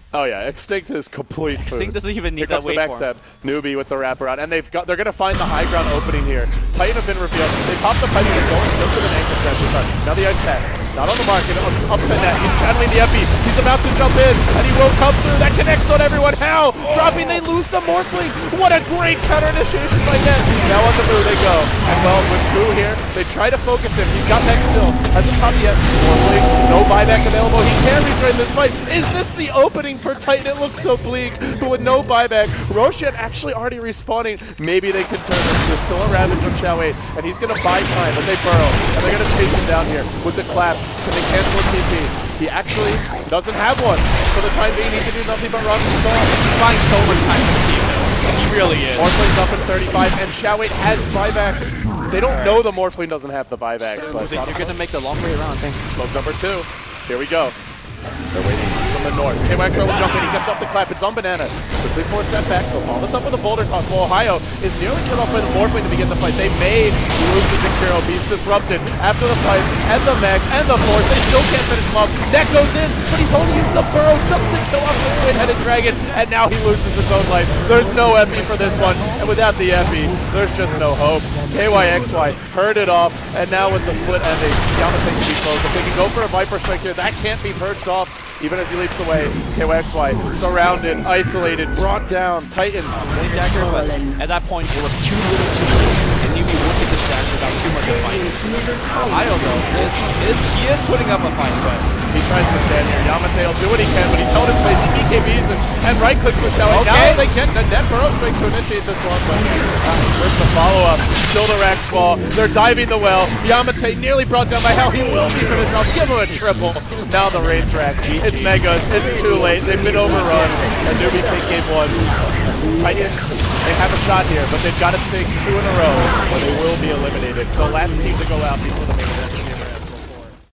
Oh yeah, Extinct is complete Extinct food. doesn't even need Here that comes the waveform. backstab. Newbie with the wraparound, and they're gonna find the high ground opening here. Titan have been revealed. They pop the pipe and they're going just with an ankle session. Now the attack, not on the market, up to net. He's channeling the epi. He's about to jump in, and he will come through. That connects on everyone. How? Dropping, they lose the Morphling. What a great counter initiation by Net. Now on the move they go. And well, with Boo here, they try to focus him. He's got mech still. Hasn't popped yet. Morphling, no buyback available. He can rejoin this fight. Is this the opening for Titan? It looks so bleak, but with no buyback, Roshan actually already respawning. Maybe they can turn this. There's still a Ravage from Xiao 8, and he's going to buy time, but they burrow, and they're going to chase him down here with the clap. Can they cancel a TP? He actually doesn't have one. For the time being, he can do nothing but run and stall. He's buying so much time for the team, though. He really is. Morphling's up at 35, and Xiao 8 has buyback. They don't know the Morphling doesn't have the buyback, but You're going to make the long way around, I think. smoke number 2. Here we go. They're waiting from the north. KYXY will jump in. He gets up the clap. It's on Banana. Quickly force that back. They'll follow this up with a boulder toss. Well, Ohio is nearly killed off by the Morphling to begin the fight. They may lose the Jakiro. He's disrupted after the fight and the mech and the force. They still can't finish him up. Net goes in, but he's only used the burrow just to show off the twin-headed dragon, and now he loses his own life. There's no epi for this one, and without the epi, there's just no hope. KYXY heard it off, and now with the split ending, Yamate can be close. If they can go for a Viper Strike here, that can't be purged off. Even as he leaps away, KYXY surrounded, isolated, brought down. Titan. Blade Dagger, but at that point, it was too little too late. And Newbie would get this dash without too much of a fight. Ohio, though, he is putting up a fight, but He tries to stand here. Yamate will do what he can, but he's held his place. He BKBs and right-clicks with Xiao. Okay. Now they get the net burrow straight to initiate this one, but where's the follow-up? Still the Rax fall. They're diving the well. Yamate nearly brought down by Hell. He will be for this round. Give him a triple. Now the rain track. It's Megas. It's too late. They've been overrun. And Newbie take game 1. Titan, they have a shot here, but they've got to take 2 in a row, or they will be eliminated. The last team to go out before the main event.